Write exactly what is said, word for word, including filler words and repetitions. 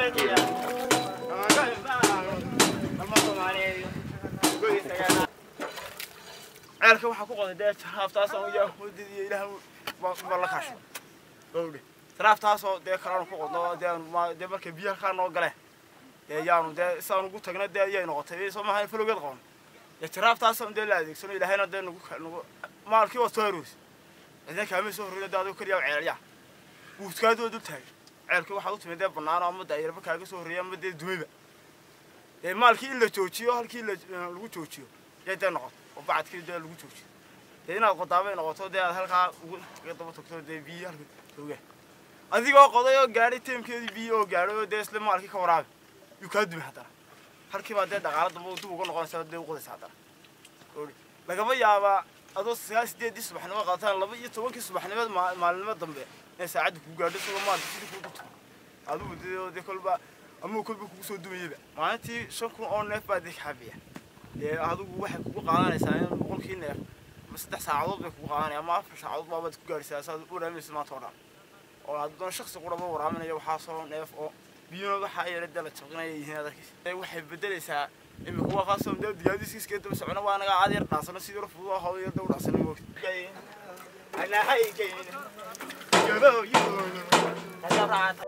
عاركه waxa ku qoday deed haftaas oo yaa hudidii ilaahay ma la kaasho gowdhe taraaftaas oo deed kala ku qodo deed markay biyo ka noo galeen ee yaanu deed isaan ugu tagna deed ay noqotay soo maahay fulogeed qoon ee taraaftaas oo deed la adeegsano ilaahayna deed nagu maalkii oo tooruus idan kaamay soo horreeyay daad oo kaliya ceelya buuskaadoo dul taag ceelka waxa uu timid deed banaan ama daayirba kaaga soo horreeyay ama deed dumayba ee maalkii in la joojiyo halkii lagu joojiyo deed noqoto وبعد كده لو جوجي هنا قطابه نقطه ده halka ugu daba tagto de biyo halka tooge adigoo qodayo gaari teamkeedii biyo gaaro de isla markii ka waraab yu ka dib hada halkii baad dhaqaalada uu dib ugu noqonaysaa de ugu qodaysaa hada laga yaaba adoo sideed subaxnimo qaataan laba iyo toban subaxnimo maalinimo dambe ee saacad ku gaadho soo maanta sidii ku dhigto adigu de kolba ama kolba ku soo dumayba maalintii shan kun oo neef baad xabiya ee adigu waxa ku qaadanaysaa in boqolkiiba neef saddex saacadood bay ku qaadanayaan ama afar saacadood baad ku gaaraysaa saad u raameysid ma toona oo adoon shakhsi qurabo waraaminaya waxa soo neef oo biyo waxa ay radala taqnay yihiin adkiis ee waxay bedelaysaa imika waa qaasoo diyaadiskiis ka daba socona waa naga caadi yar dhaasana sidii rafuu waa hooyo yar dhow dhaasana moogtay ana hay keen joodo yoo